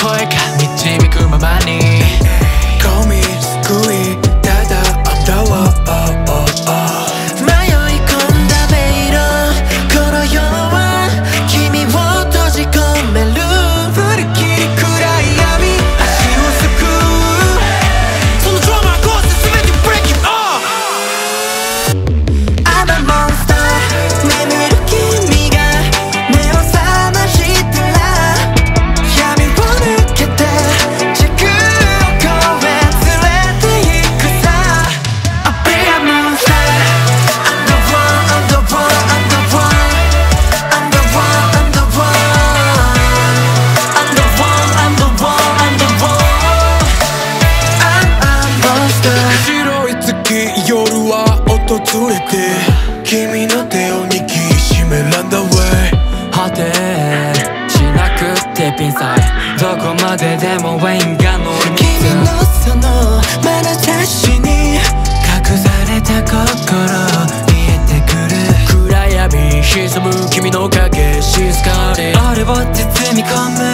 声が導くままに Call me 救いただあんたは迷い込んだ迷路この世は君を閉じ込める振り切り暗い闇足をすくうそのドラマを壊して全て break it off I'm a monster 眠る君が目を覚ましたら闇を抜けて時空を越え連れて行くさ I'll be a monster I'm the one I'm the one I'm the one I'm the one I'm the one I'm the one I'm the one I'm the one I'm a monster 白い月夜は訪れて君の手を握りしめらんだ way 果てしなくてピンサイどこまででもウェインが乗り君のその眼差しに隠された心見えてくる暗闇沈む君の影静かに俺を包み込む